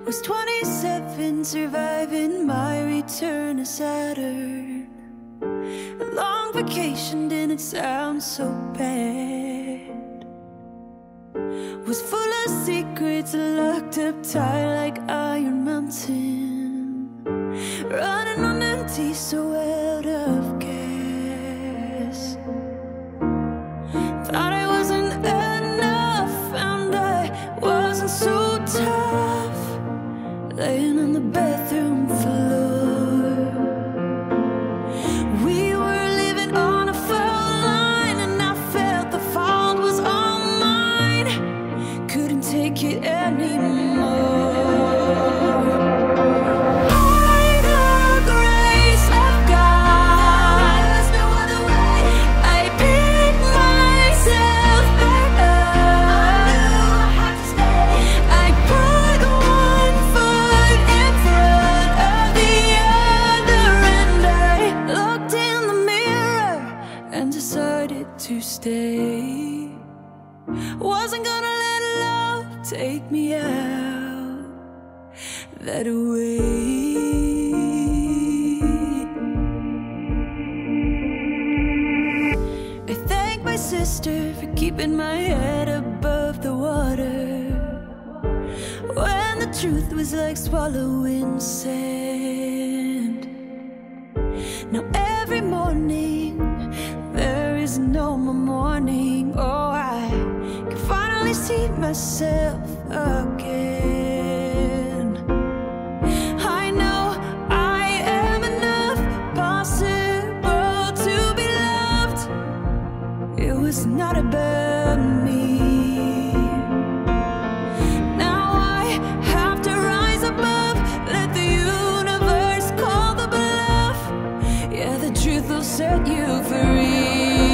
Was 27, surviving my return to Saturn. A long vacation didn't sound so bad. Was full of secrets locked up tight like Iron Mountain. Running on empty, so out of gas. Thought I wasn't enough, found I wasn't so tough. Laying on the bathroom floor. We were living on a phone line, and I felt the fault was all mine. Couldn't take it anymore. To stay, wasn't gonna let love take me out that way. I thank my sister for keeping my head above the water when the truth was like swallowing sand. Now every morning there is no more morning. Oh, I can finally see myself again. I know I am enough, possible to be loved. It was not about me. Now I have to rise above, let the universe call the bluff. Yeah, the truth will set you free.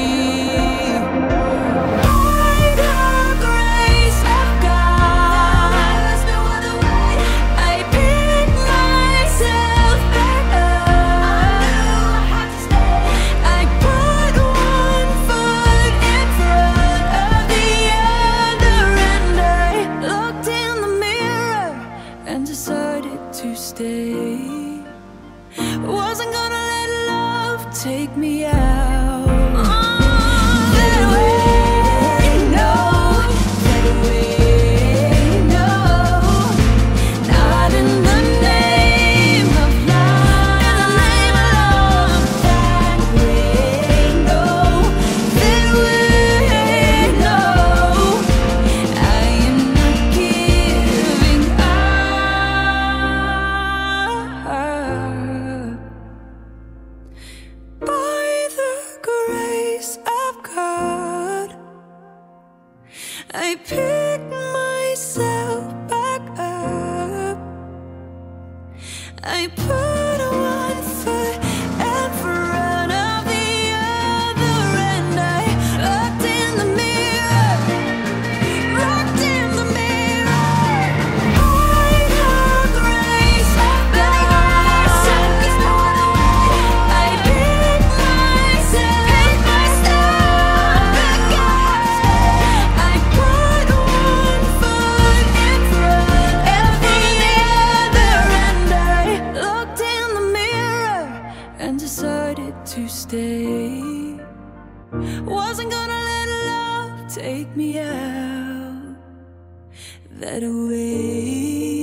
To stay, wasn't gonna let love take me out that way, no, that way, no, not in the name of love, in the name of love, that way, no, that way, no, I am not giving up. By the grace of God, I pick myself back up. I put one foot in front of the other, and I looked in the mirror, looked in the mirror. By the grace of God, I pick myself back up. I put one foot in front of the other, and I looked in the mirror and decided to stay. Wasn't gonna let love take me out that way.